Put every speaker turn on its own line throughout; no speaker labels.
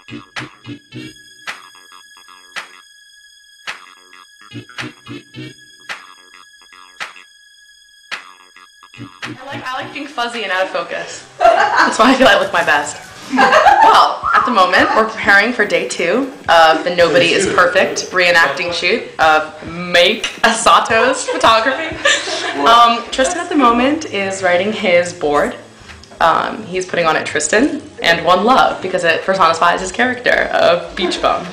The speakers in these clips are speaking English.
I like being fuzzy and out of focus. That's why I feel I look my best. Well, at the moment, we're preparing for day 2 of the Nobody is Perfect reenacting shoot of Make Asato's photography. Tristan at the moment is writing his board. He's putting on it Tristan and One Love because it personifies his character of Beach Bum.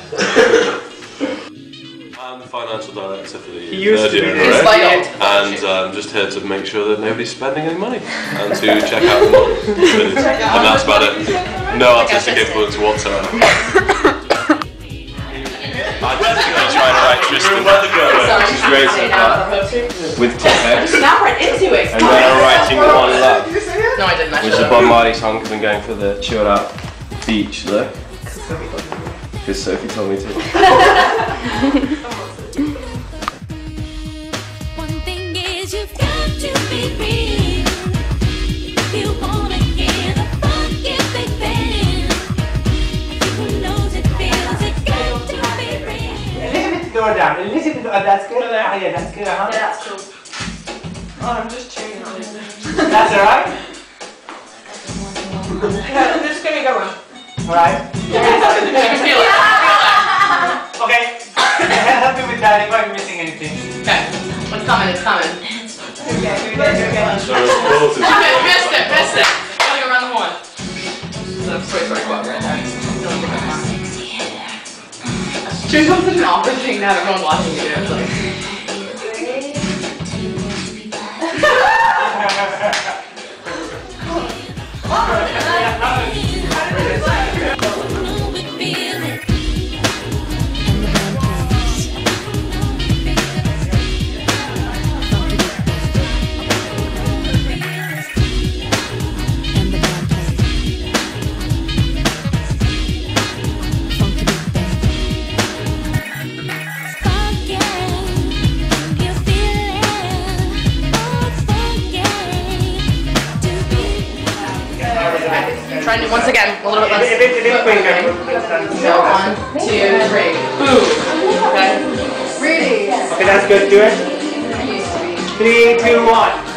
I'm the financial director for the
third year,
and I'm just here to make sure that nobody's spending any money and to check out the model. And that's about it. No artistic influence whatsoever. I'm definitely trying to write Tristan.
Which is great so far. With T-Pex.
Now we're into it.
And then I'm writing One Love.
No, I didn't.
Which is a Bob Marley song because I'm going for the chilled out beach look. Because Sophie told me to.
One thing is you've got to be real. If you wanna hear the funky big band, who knows it feels, it got to be real.
A little bit lower down. A little bit. That's good. Yeah, that's good.
Yeah, that's cool.
Oh, I'm just chewing on it.
That's alright.
Yeah, I'm just gonna go on.
Alright.
Feel it.
Okay. Help me with that if I'm missing anything.
Okay. It's coming, it's coming.
Okay.
Missed it. Gotta go around the horn. Sorry, quote right there. Choose such an awkward thing to have everyone watching you do. It's like... Trying to once again, a little bit less.
A bit quicker.
1, 2, 3. Boom. Okay.
Really?
Okay, that's good. Do it. 3, 2, 1.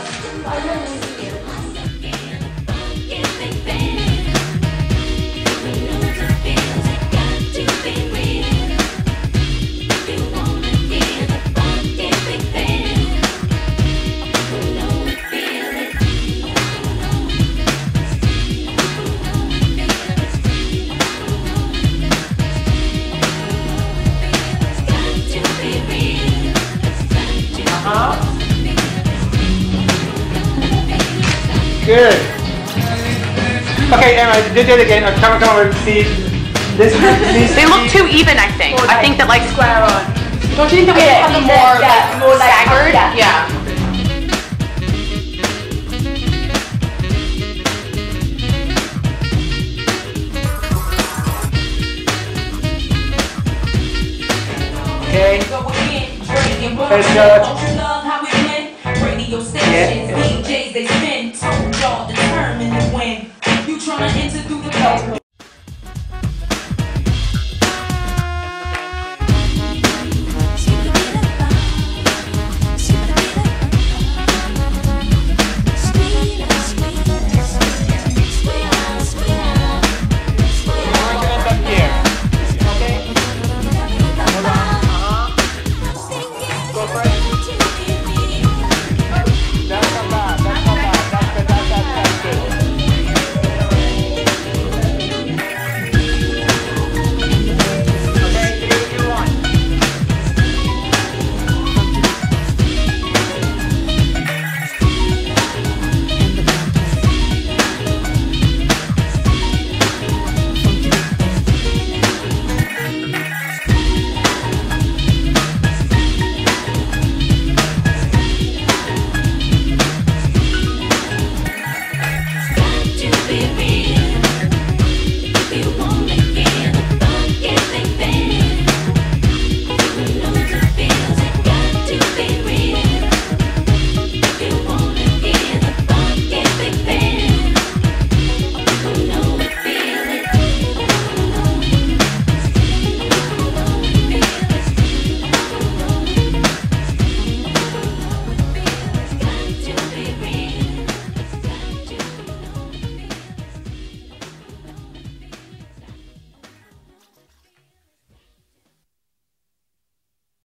Good. Okay, Emma, do it again. Come over. See this.
They look too even, I think. I think that like
square on.
Don't you think that we have them more staggered? Yeah.
Okay. First shot. Yeah.